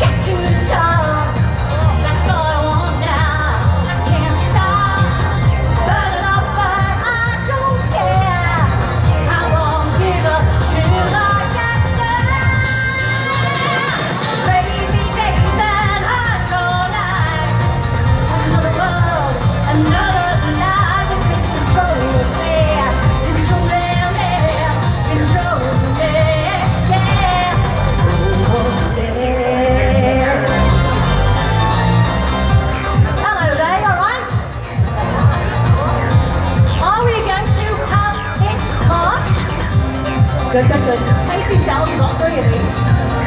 Good, good, good. Tasty Sal's got 3 of these.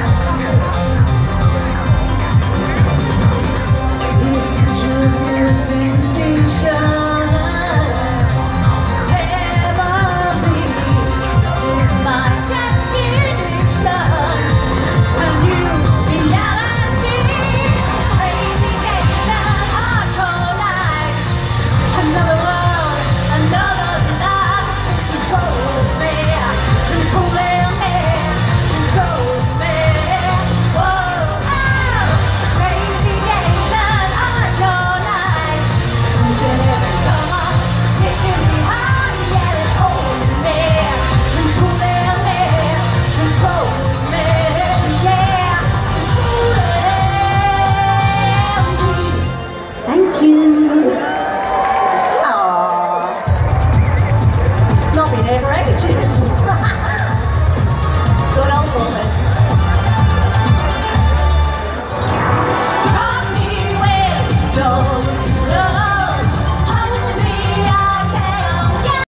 It's such a new sensation. Heavenly, this is my destination. A new reality. Crazy days and hardcore nights. Another world, another life takes control of me. Thank you. Aww. Not been here for ages.